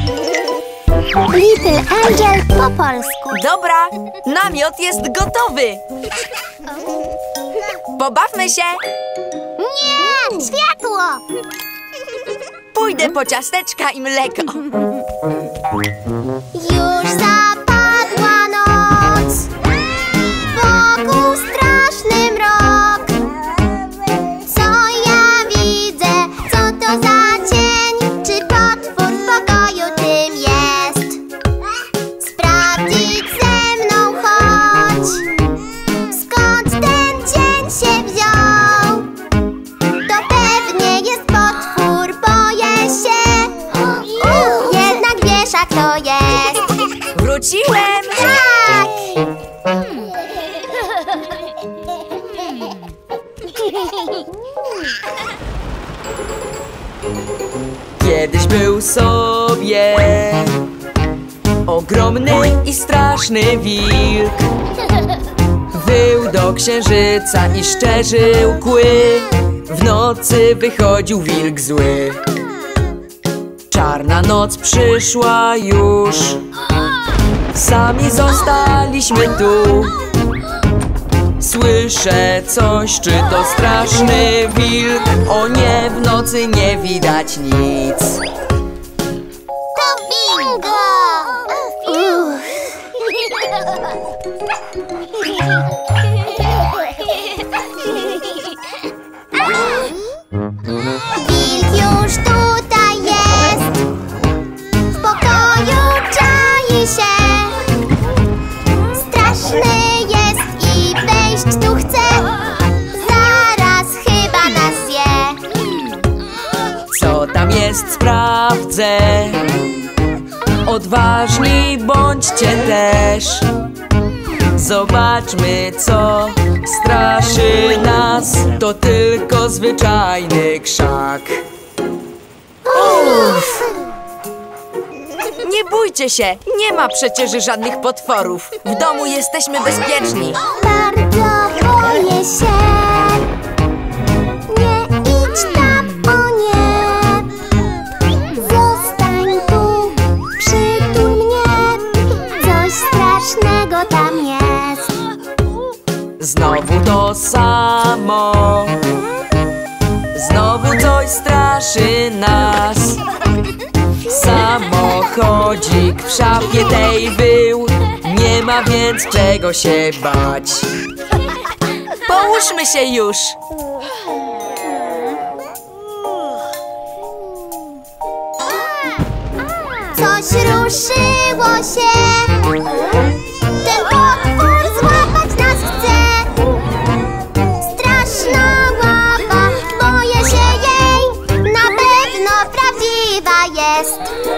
Little Angel po polsku. Dobra, namiot jest gotowy. Pobawmy się. Nie! Światło! Pójdę po ciasteczka i mleko. Już zapadła noc. Wokół straszny mrok. Co ja widzę? Co to za cień? Czy potwór w pokoju tym jest? Sprawdzić ze mną chodź. Skąd ten cień się wziął? To pewnie jest potwór, boję się. Jednak wiesz, jak to jest. Wróciłem! Tak! Kiedyś był sobie ogromny i straszny wilk. Wył do księżyca i szczerzył kły. W nocy wychodził wilk zły. Czarna noc przyszła już. Sami zostaliśmy tu. Słyszę coś, czy to straszny wilk? O nie, w nocy nie widać nic. To bingo! Wilk już tutaj jest. W pokoju czai się. Straszny jest i wejść tu chce. Zaraz chyba nas zje. Co tam jest, sprawdzę. Odważni bądźcie też. Zobaczmy, co straszy nas. To tylko zwyczajny krzak. Uff! Nie bójcie się, nie ma przecież żadnych potworów. W domu jesteśmy bezpieczni. Bardzo boję się. Nie idź tam, o nie. Zostań tu, przytul mnie. Coś strasznego tam jest. Znowu to samo. Znowu coś straszy nas. Samochodzik w szafie tej był. Nie ma więc czego się bać. Połóżmy się już. Coś ruszyło się. Ten potwór złapać nas chce. Straszna łapa, boję się jej. Na pewno prawdziwa jest.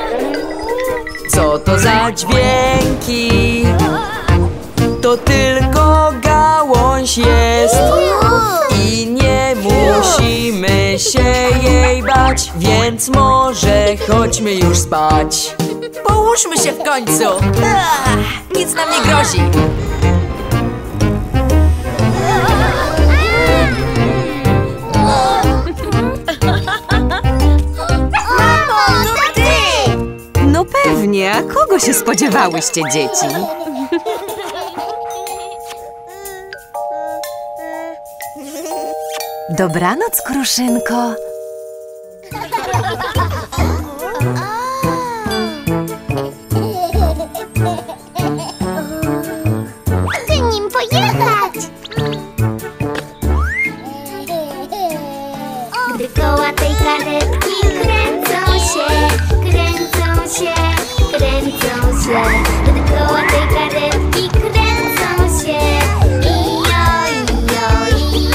Co to za dźwięki? To tylko gałąź jest. I nie musimy się jej bać. Więc może chodźmy już spać. Połóżmy się w końcu. Nic nam nie grozi. Mamo, to ty! No pewnie, a kogo się spodziewałyście, dzieci? Dobranoc, Kruszynko. Chcę nim pojechać! Gdy koła tej karetki kręcą się, kręcą się, kręcą się. Gdy koła tej karetki kręcą się, ijo, ijo, i.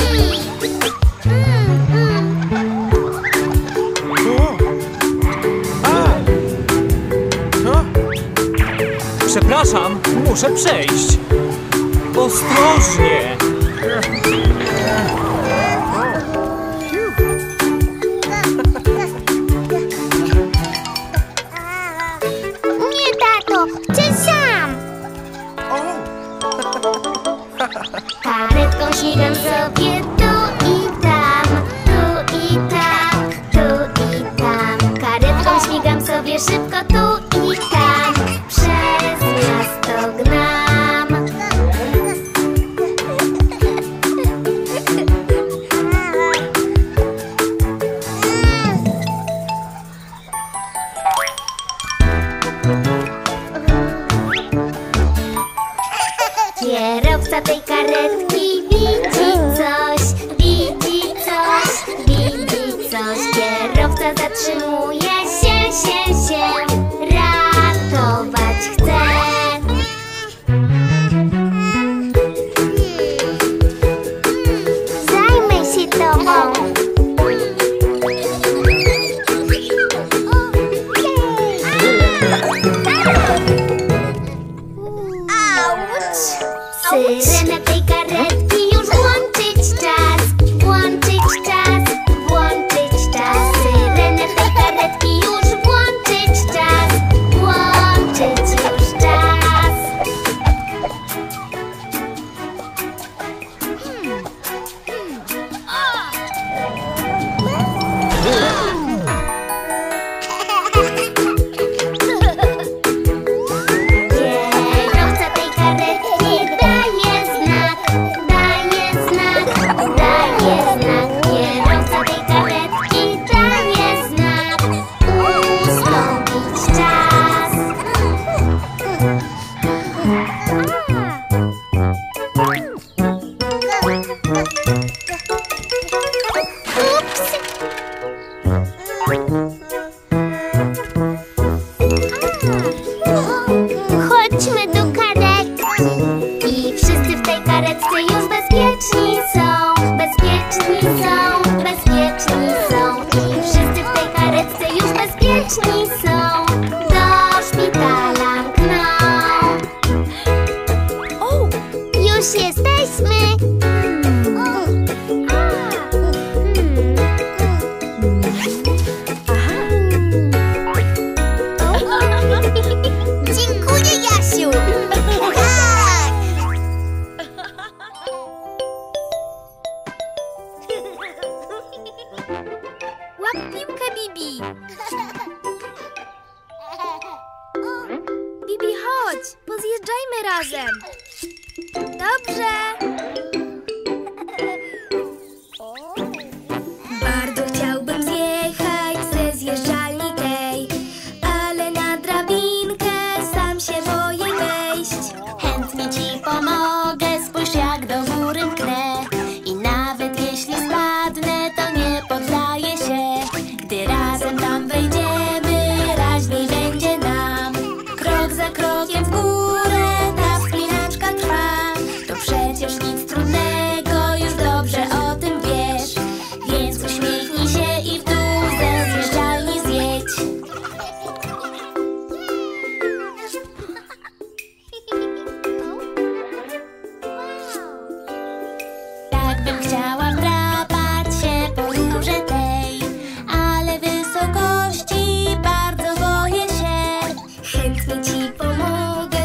Przepraszam, muszę przejść. Ostrożnie. Nie, tato, chcę sam! Karetką śmigam sobie tu i tam, tu i tak, tu i tam. Karetką śmigam sobie szybko tylko tu i tam. Przez miasto gnam. Kierowca tej karetki widzi coś, widzi coś, widzi coś. Kierowca zatrzymuje się, ratować chce. Zajmę się tobą. Syrenę tej karetki już włączyć czas, włączyć czas, włączyć czas. Syrenę tej karetki już włączyć czas, włączyć już czas. Kierowca tej karetki daje znak, daje znak, daje znak. Kierowca tej karetki daje znak, ustąpić czas. Ups! Chodźmy do karetki i wszyscy w tej karetce już bezpieczni są, bezpieczni są, bezpieczni są. I wszyscy w tej karetce już bezpieczni są, do szpitala mkną. Już jesteśmy. Dziękuję, Jasiu! Tak! Łap piłkę, Bibi! Bibi, chodź! Pozjeżdżajmy razem! Dobrze! Bardzo chciałbym zjechać ze zjeżdżalni tej, ale na drabinkę sam się boję wejść. Chętnie ci pomogę, spójrz jak do góry mknę. I nawet jeśli spadnę, to nie poddaję się. Gdy razem tam wejdziemy, raźniej będzie nam. Krok za krokiem w górę, ta wspinaczka trwa. To przecież nic trudnego, już dobrze o tym wiesz. Więc uśmiechnij się i w dół ze zjeżdżalni zjedź. Tak bym chciała wdrapać się po górze tej, ale wysokości bardzo boję się. Chętnie ci pomogę,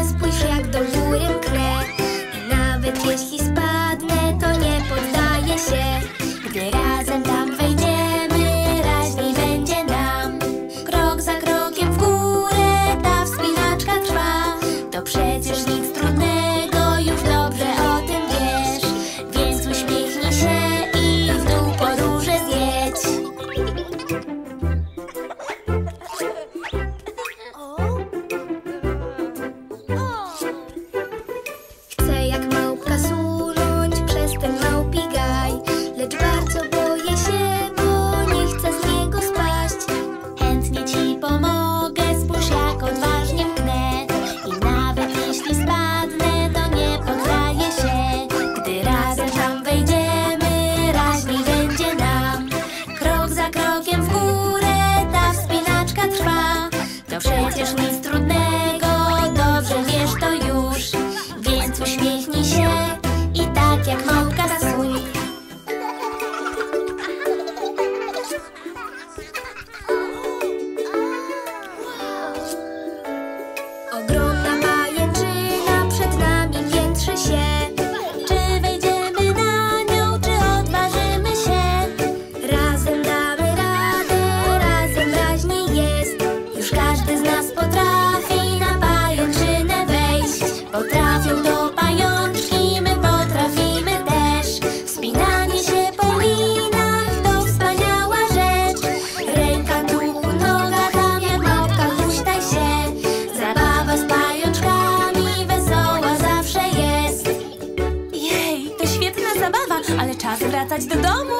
wracać do domu.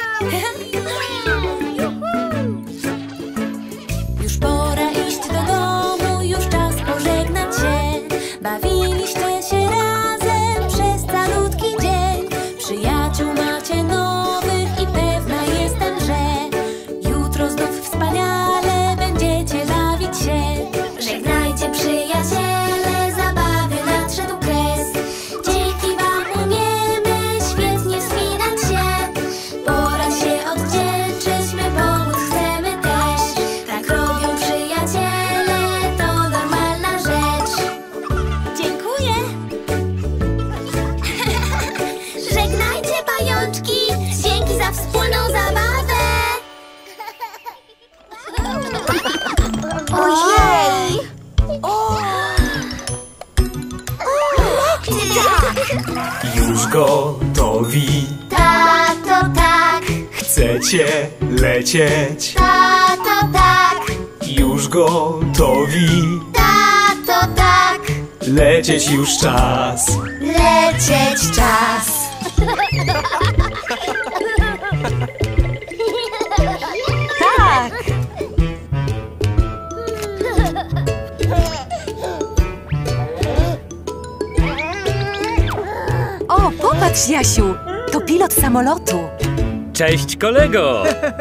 Już pora iść do domu, już czas pożegnać się. Bawiliście się razem przez calutki dzień. Przyjaciół macie nowych i pewna jestem, że jutro znów wspaniale będziecie bawić się. Żegnajcie przyjaciele, zabawy nadszedł kres. Dzięki wam umiemy świetnie wspinać się. Pora się odwdzięczyć, my pomóc chcemy też. Tak robią przyjaciele, to normalna rzecz. Dziękuję! Żegnajcie pajączki, dzięki za wspólną zabawę. Ojej! Już gotowi, Tato, tak, chcecie lecieć? tato, tak, Już gotowi, tato, tak, lecieć już czas. lecieć czas. Tak! O, popatrz, Jasiu! To pilot samolotu. Cześć, kolego!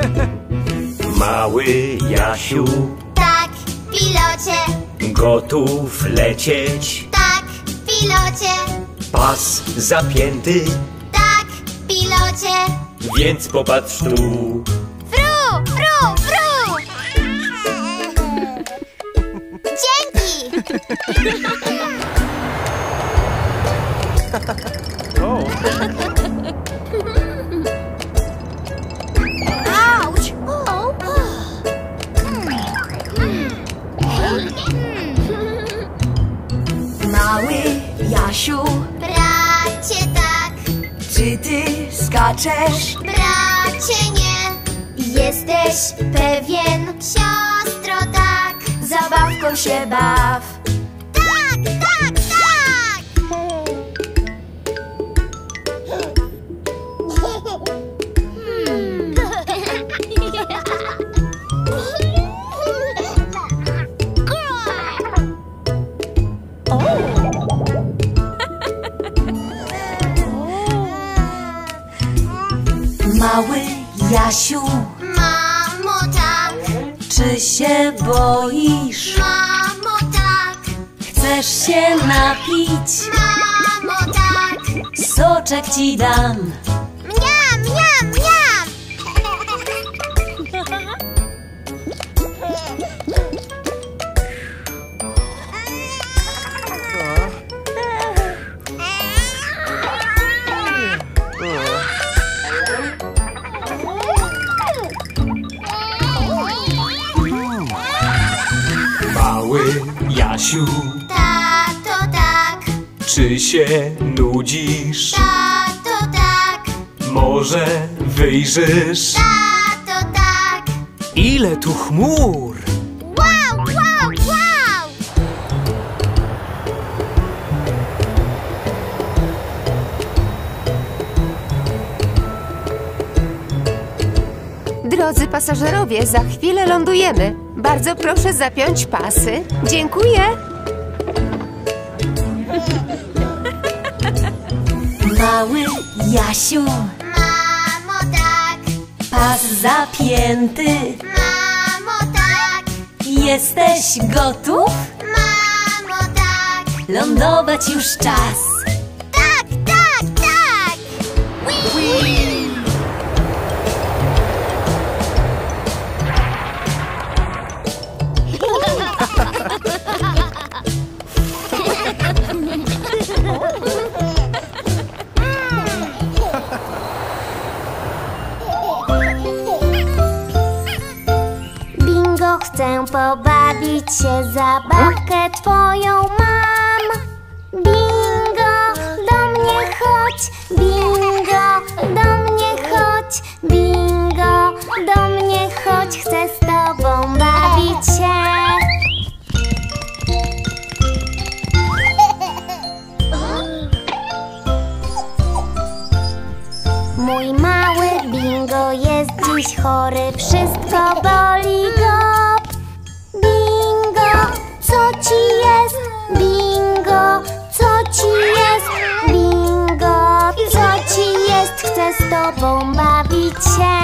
Mały Jasiu, Tak, pilocie, gotów lecieć? tak, pilocie, Pas zapięty, tak, pilocie. więc popatrz tu. Fru, fru, fru! Dzięki! Auć! Mały Jasiu, Bracie, tak, czy ty skaczesz? bracie, nie. Jesteś pewien, siostro, tak. Zabawką się baw. Tak, tak, tak! Mały Jasiu, Mamo, tak, czy się boisz? mamo, tak, Chcesz się napić? mamo, tak. Soczek ci dam. Mniam, mniam, mniam! Mały Jasiu, Tato, tak, czy się nudzisz? tato, tak, Może wyjrzysz? tato, tak. Ile tu chmur? Wow, wow, wow! Drodzy pasażerowie, za chwilę lądujemy. Bardzo proszę zapiąć pasy. Dziękuję. Mały Jasiu, Mamo, tak, pas zapięty. mamo, tak, Jesteś gotów? mamo, tak. Lądować już czas. Tak, tak, tak! Bingo, chcę pobawić się, zabawkę twoją mam. Bingo, do mnie chodź, bingo, do mnie chodź, bingo, do mnie chodź, chcę z tobą bawić się. Mój mały chory, wszystko boli go. Bingo, co ci jest? Bingo, co ci jest? Bingo, co ci jest? Chcę z tobą bawić się.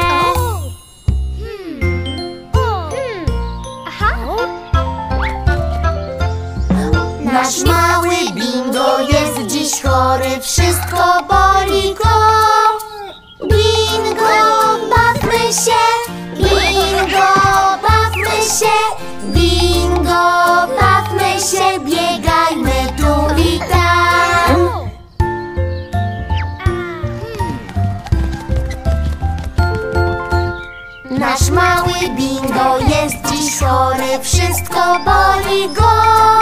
Nasz mały Bingo jest dziś chory, wszystko boli go. Bingo, bawmy się, bingo, bawmy się, bingo, bawmy się, biegajmy tu i tam. Nasz mały Bingo jest dziś chory, wszystko boli go.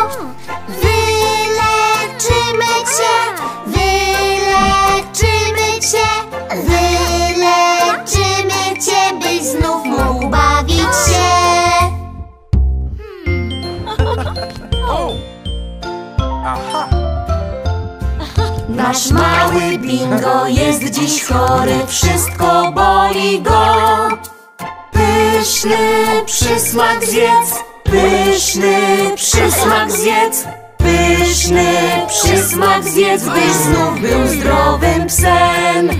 Wyleczymy cię, wyleczymy cię, wyleczymy cię, byś znów mógł bawić się. Nasz mały Bingo jest dziś chory, wszystko boli go. Pyszny przysmak zjedz, pyszny przysmak zjedz, pyszny przysmak zjedz, byś znów był zdrowym psem.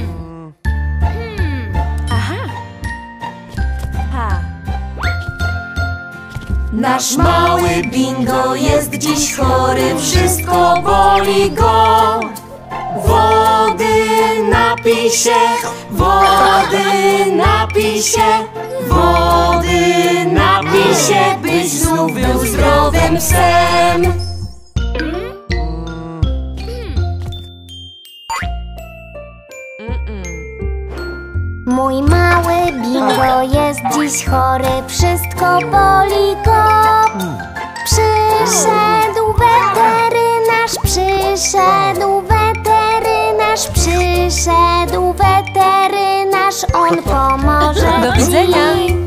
Nasz mały Bingo jest dziś chory, wszystko boli go. Wody napij się, wody napij się, wody napij się, byś znów był zdrowym psem. Mój mały Bingo jest dziś chory, wszystko boli go. Przyszedł weterynarz, przyszedł weterynarz, przyszedł weterynarz, on pomoże Do widzenia. ci.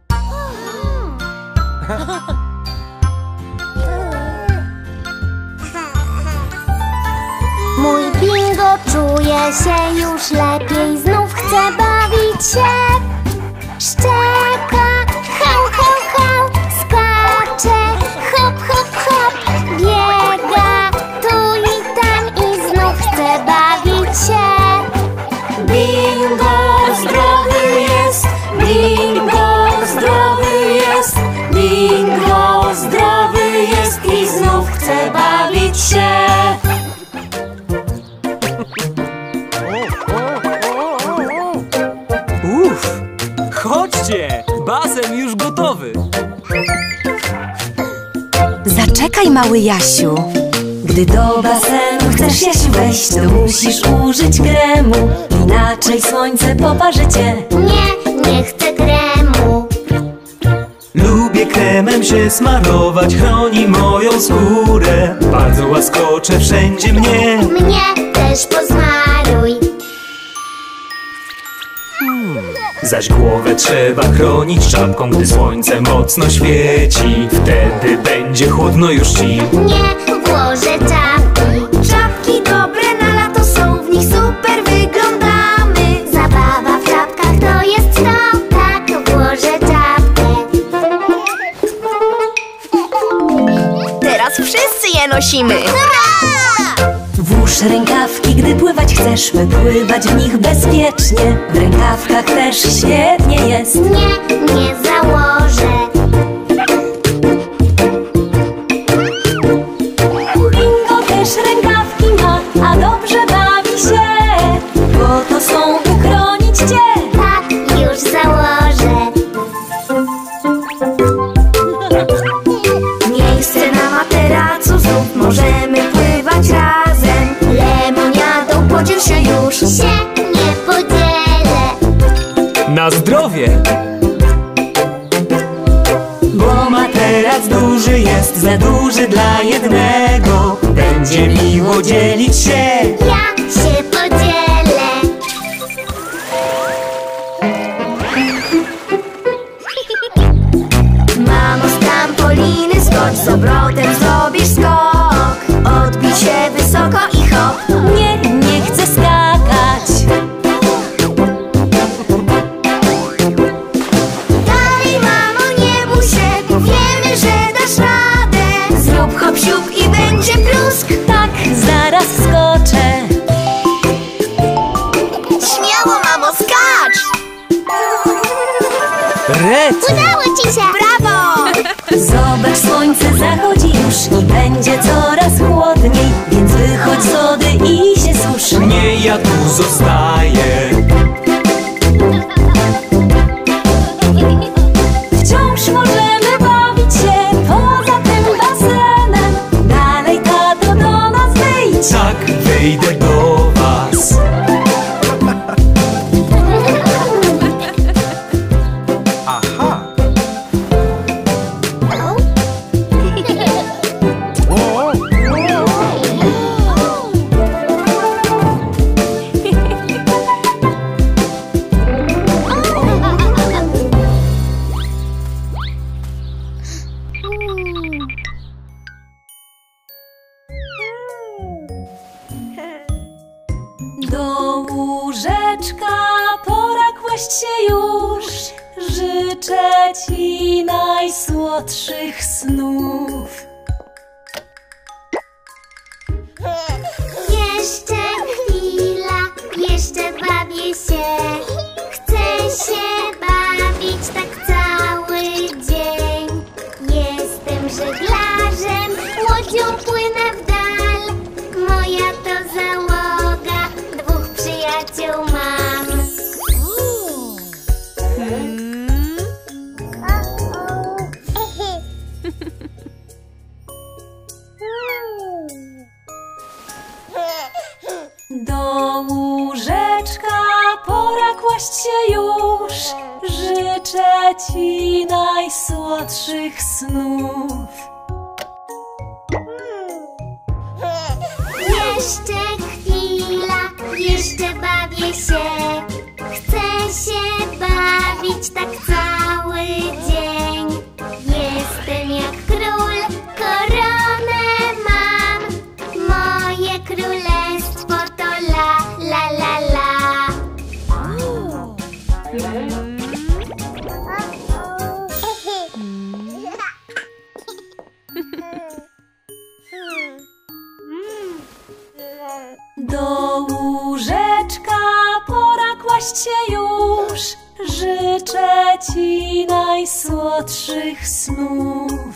Mój Bingo czuje się już lepiej, znów chce bawić się. Szczeka, hał, hał, hał, skacze, hop, hop, hop, biega tu i tam i znów chce bawić się. Bingo zdrowy jest, Bingo zdrowy jest, Bingo zdrowy jest i znów chce bawić się. Chodźcie! Basen już gotowy! Zaczekaj, mały Jasiu. Gdy do basenu chcesz, Jasiu, wejść, to musisz użyć kremu, inaczej słońce poparzy cię. Nie chcę kremu. Lubię kremem się smarować, chroni moją skórę. Bardzo łaskocze wszędzie mnie. Mnie też posmaruj. Zaś głowę trzeba chronić czapką, gdy słońce mocno świeci. Wtedy będzie chłodno już ci. Nie włożę czapki. Czapki dobre na lato są, w nich super wyglądamy. Zabawa w czapkach to jest to, tak włożę czapkę. Teraz wszyscy je nosimy. Włóż rękawki, gdy pływać chcesz, by pływać w nich bezpiecznie. W rękawkach też świetnie jest. Nie założę. Bingo też rękawki ma, a dobrze bawi się, bo to są uchronić cię. Tak, już założę. Miejsce na materacu, znów możemy pływać razem. Lemoniadą podziel się już. Się nie podzielę. Na zdrowie! Bo materac duży jest, za duży dla jednego. Będzie miło dzielić się. Ja się podzielę. Mamo, z trampoliny skocz, z obrotem zrobisz skok. Odbij się wysoko i hop. Nie chcę skakać. już i będzie coraz chłodniej, więc wychodź z wody i się susz. Nie, ja tu zostaję. Wciąż możemy bawić się poza tym basenem. Dalej, tato, do nas wyjdź. Tak, wyjdę do was. Aha! Do łóżeczka pora kłaść się już. Życzę ci najsłodszych snów. Jeszcze chwila, jeszcze bawię się. Chcę się bawić tak cały dzień. Jestem żeglarzem, łodzią płynę w dal. Moja to załoga, 2 przyjaciół mam. Do łóżeczka pora kłaść się już. Życzę ci najsłodszych snów. Jeszcze chwila, jeszcze bawię się. Chcę się bawić tak cały dzień. Jestem jak król, koronę mam. Moje królestwo to la, la, la, la. Do łóżeczka pora kłaść się już. Życzę ci najsłodszych snów.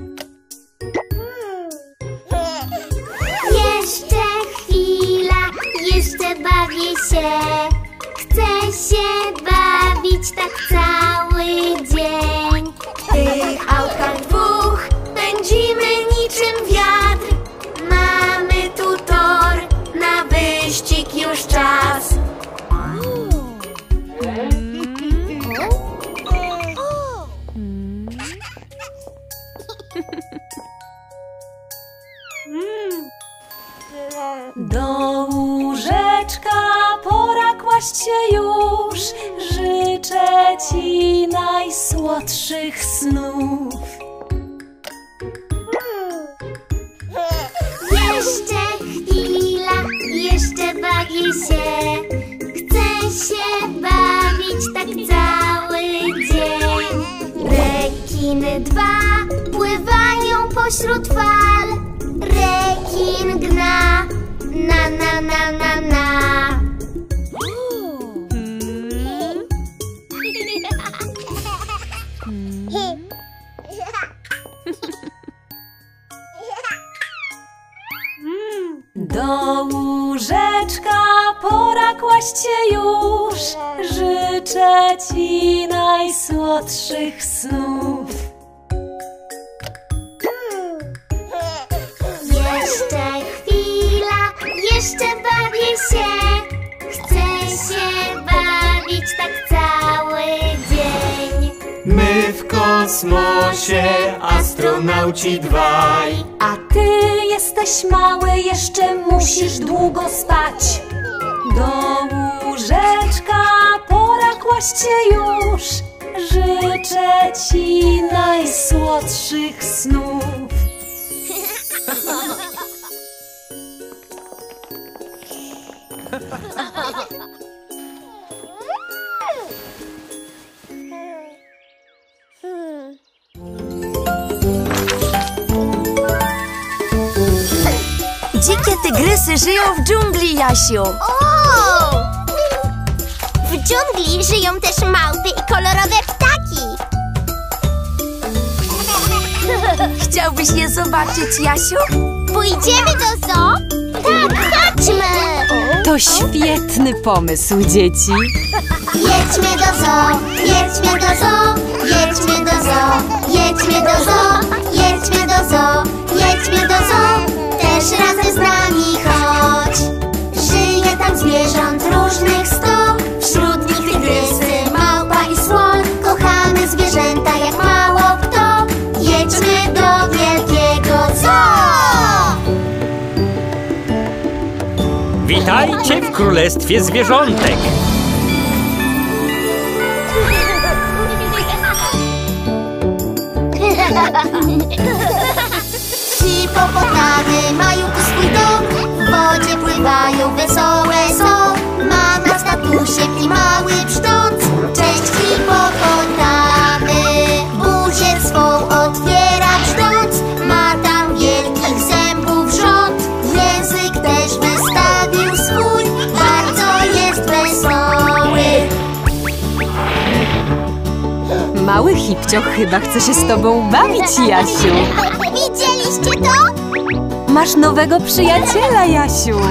Jeszcze chwila, jeszcze bawię się. Chcę się bawić tak cały dzień. W tych autach 2 pędzimy niczym wiatr. Mamy tu tor, na wyścig już czas. Do łóżeczka pora kłaść się już. Życzę ci najsłodszych snów. Jeszcze chwila, jeszcze bawię się. Chcę się bawić tak cały dzień. Rekiny 2 pływają pośród fal. Rekin gna, na, na, na, na, na. Do łóżeczka pora kłaść się już. Życzę ci najsłodszych snów. Jeszcze chwila, jeszcze bawię się. Chcę się bawić tak cały dzień. My w kosmosie, astronauci 2. A ty jesteś mały, jeszcze musisz długo spać. Do łóżeczka pora kłaść się już. Życzę ci najsłodszych snów. Dzikie tygrysy żyją w dżungli, Jasiu. O! W dżungli żyją też małpy i kolorowe ptaki. Chciałbyś je zobaczyć, Jasiu? Pójdziemy do zoo? Tak, chodźmy! To świetny pomysł, dzieci. Jedźmy do zoo, jedźmy do zoo, jedźmy do zoo, jedźmy do zoo, jedźmy do zoo, jedźmy do zoo. Też razem z nami chodź. Żyje tam zwierząt różnych 100. Wśród nich tygrysy, małpa i słoń. Kochamy zwierzęta jak mało kto. Jedźmy do wielkiego zoo. Witajcie w Królestwie Zwierzątek. Hipopotamy mają tu swój dom. W wodzie pływają, wesołe są. Ma na statusie i mały brzdąc. Cześć hipopotamy. Buzię swą otwiera brzdąc. Ma tam wielkich zębów rząd. Język też wystawił swój. Bardzo jest wesoły. Mały hipcio chyba chce się z tobą bawić, Jasiu. Widzieliście to? Masz nowego przyjaciela, Jasiu.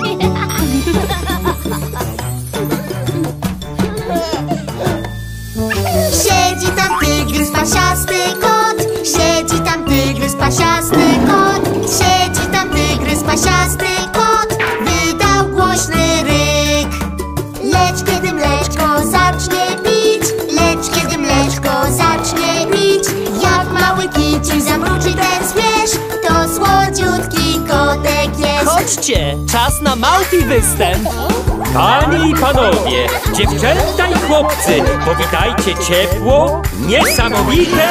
Siedzi tam tygrys, pasiasty kot. Siedzi tam tygrys, pasiasty kot. Siedzi tam tygrys, pasiasty kot. Wydał głośny ryk. Lecz kiedy mleczko zacznie pić, lecz kiedy mleczko zacznie pić, jak mały kiciu zamruczy ten zwierz, to słodziutki kotek jest. Chodźcie, czas na małpi występ. Panie i panowie, dziewczęta i chłopcy, powitajcie ciepło, niesamowite...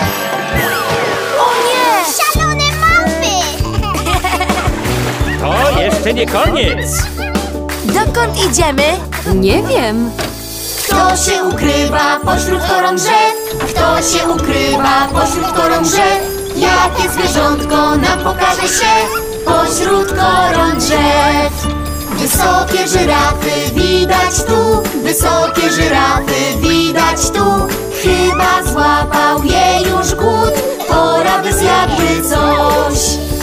O nie! Szalone małpy! To jeszcze nie koniec. Dokąd idziemy? Nie wiem. Kto się ukrywa pośród koron drzew? Kto się ukrywa pośród koron drzew? Jakie zwierzątko nam pokaże się pośród koron drzew? Wysokie żyrafy widać tu, wysokie żyrafy widać tu. Chyba złapał je już głód, pora by zjadły coś.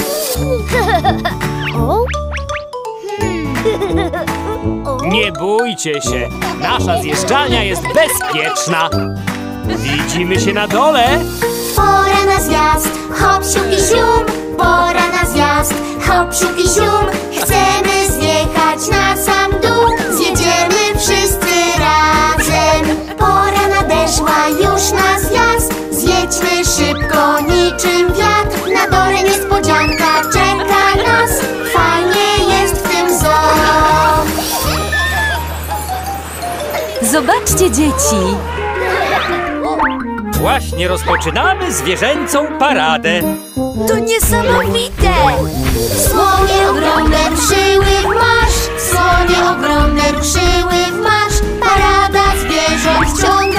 Nie bójcie się, nasza zjeżdżalnia jest bezpieczna. Widzimy się na dole. Pora na zjazd, hop, siup i zium. Pora na zjazd, hop, siup i zium. Chcemy zjechać na sam dół. Zjedziemy wszyscy razem. Pora nadeszła już na zjazd. Zjedźmy szybko niczym wiatr. Na dole niespodzianka czeka nas. Fajnie jest w tym zoo. Zobaczcie, dzieci. Właśnie rozpoczynamy zwierzęcą paradę. To niesamowite! Słonie ogromne ruszyły w marsz. Słonie ogromne ruszyły w marsz. Parada zwierząt wciąż